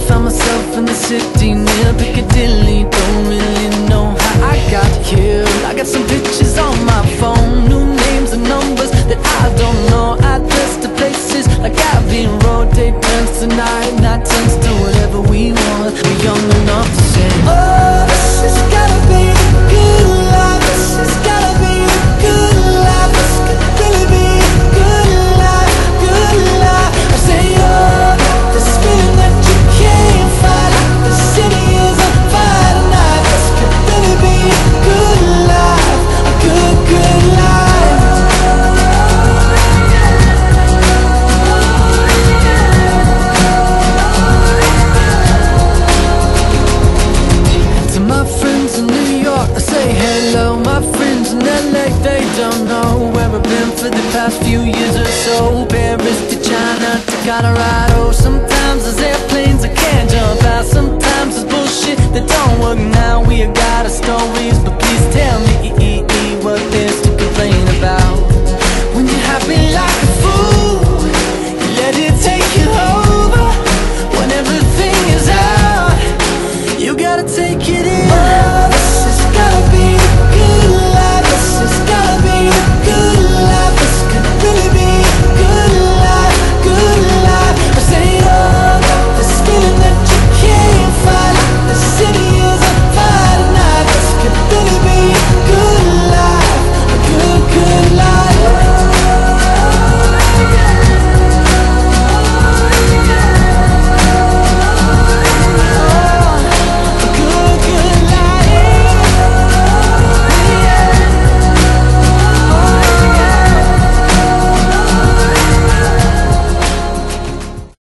found myself in the city near Piccadilly. Don't really know how I got here. I got some pictures on my phone, new names and numbers that I don't know. Address to places like Abbey Road. Day turns to night, night turns to whatever we want. We're young enough to say, oh, this has gotta be the good life. This has gotta be the good life. This could really be the good life, good life. I say, oh, this feeling that you can't fight. The city is on fire tonight. This could really be a good life, a good, good life. To my friends in New York, I say hello. My friends in LA, they don't know where I've been for the past few years or so. Paris to China to Colorado. Sometimes there's airplanes I can't jump out. Sometimes there's bullshit that don't work now. We got our stories, but please tell me what